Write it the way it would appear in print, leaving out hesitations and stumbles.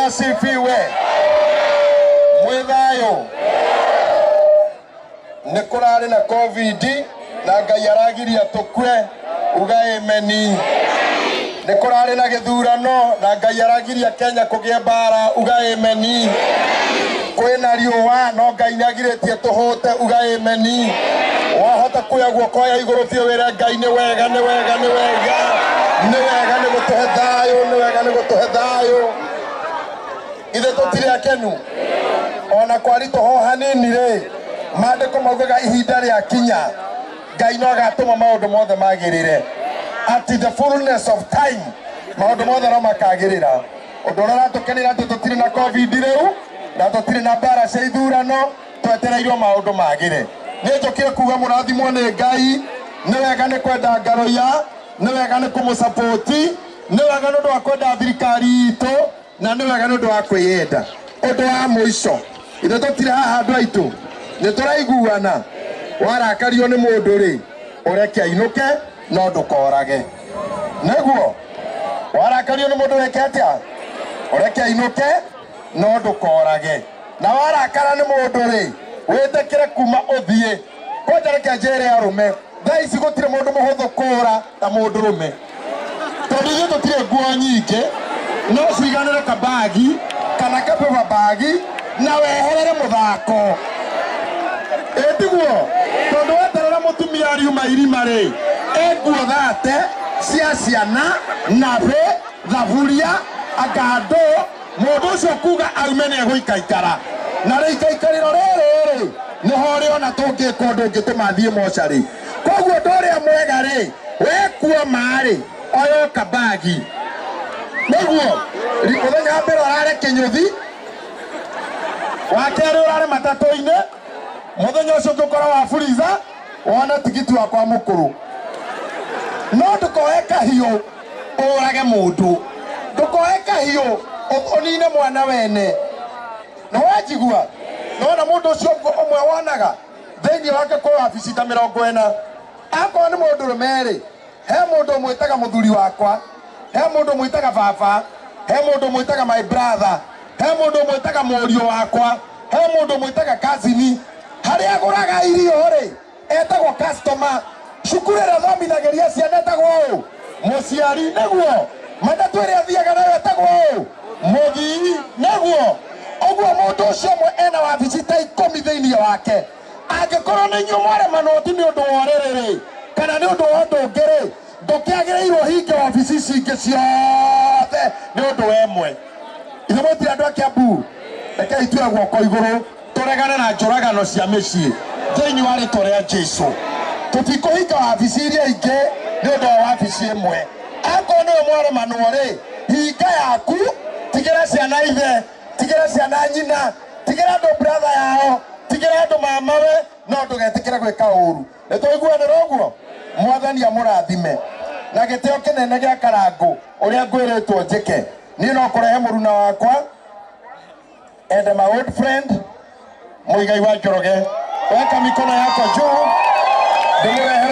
asifiwe. Mwithayo. Nikurari na COVID na Ngai aragiria tukwe uga ameni. Nikurari na githurano na Ngai aragiria Kenya kugie mbara uga ameni. Kwina riũa no Ngai nĩagirĩtie tũhũte uga ameni. Wahota kuoya guoko ya igũrũ biũ wĩre Ngai nĩ wega nĩ wega nĩ wega nĩ wega nĩ gũtũhe thayũ nĩ wega nĩ gũtũhe thayũ. Ithe tũtirĩ akenu ona kwaritũho hanini rĩ maandĩko maugaga ihinda rĩa kinya Ngai no agatũma maũndũ mothe magĩrĩre. At the fullness of time maũndũ mothe no makagĩrĩra. Ũndũ ũrĩa ũratũkenera atĩ tũtirĩ na COVID rĩu na tũtirĩ na mbara cia ithurano twetereirwo maũndũ magĩre. Nĩ njũkire kuga mũrathimwo nĩ Ngai nĩ wega nĩ kwenda Ngaroia nĩ wega nĩ kũmũsapoti nĩ wega nĩ ũndũ wa kwenda thirikari itũ na nĩ wega nĩ ũndũ wa kwĩyenda. Ũndũ wa mũico ithe tũtirĩ haha andũ aitũ nĩ tũraiguana warakario nĩ mũndũ rĩ ũreke ainũke no ndũkorage. Nĩguo warakario nĩ mũndũ weke atĩa ũreke ainũke no ndũkorage. Na warakara nĩ mũndũ rĩ wĩtĩkĩre kuma ũthiĩ. Kwanja reke njĩre arũme thaa ici gũtirĩ mũndũ mũhũthũ kũũra ta mũndũrũme tondũ ithuĩ tũtirĩ nguo nyingĩ no ciiganĩre kabagi kana kabeba bagi na weherere mũthako. Ĩtiguo tondũ weterera mũtumia ariuma irima rĩ nguo thate cia ciana nabe thaburia angando mũndũ ũcio kuga aume nĩ egũikaikara na rĩ ikaikarĩro rĩrĩ nĩho rĩ ona tũngĩka ũndũ ũngĩtũma thiĩ mocarĩ. Koguo ũndũ ũrĩa mwega rĩ wekuo marĩ oyo kabagi. Nĩguo mũthenya wa mbere ũrare Kĩnyũthi wa kerĩ ũrare matatũ-inĩ mũthenya ũcio ũngĩkora wa Fuliza wone tigiti wakwa mũkũrũ. No ndũkoe kahiũ ũrage mũndũ ndũkoe kahiũ ũnine mwana wene. No wajigua nona mũndũ ũcio ũmwe wonaga thĩinĩ wake kwa wabici ta 40. Akorwo nĩ mũndũrũme rĩ he mũndũ ũmwĩtaga mũthuri wakwa he mũndũ ũmwĩtaga baba he mũndũ ũmwĩtaga my brother he mũndũ ũmwĩtaga mũriũ wakwa he mũndũ ũmwĩtaga cousin. Harĩa agũraga irio rĩ etagwo customer. Cukuru ĩrĩa thomithagĩria ciana etagwo ũũ mũciari. Nĩguo matatũ ĩrĩa athiaga nayo etagwo ũũ mũthii. Nĩguo ũguo mũndũ ũcio ũmwe ena wabici ta 10 thĩinĩ wake. Angĩkorwo nĩ inyuĩ mwaremanwo ti nĩ ũndũ wa ũrĩrĩ kana nĩ ũndũ wa ũndũ ũngĩ rĩ ndũkĩagĩrĩirwo hinge wabici ici ingĩ ciothe nĩ ũndũ wa ĩmwe. Ithe mũtirĩ andũ a Kiambu rekei tuoe guoko igũrũ tũregane na njũragano cia mĩciĩ thĩinĩ wa rĩtwa rĩa Jesũ. Tũtikũhinga wabici iria ingĩ nĩ ũndũ wa wabici ĩmwe. Akorwo nĩwe mwaremanwo rĩ hinga yaku tigĩra ciana ithe tigĩra ciana nyina tigĩra andũ brother yao tigĩra andũ mamawe no ndũgetĩkĩre gwĩka ũũru. Nĩtũiguanĩra ũguo. Mwathani amũrathime na gĩtĩo kĩnene gĩa Karangũ ũrĩa ngwĩrĩtwo njĩke. Niĩ no kũrehe mũruna wakwa and my old friend Muigai wa Njoroge. Weka mikono yako juu ndĩmũrehe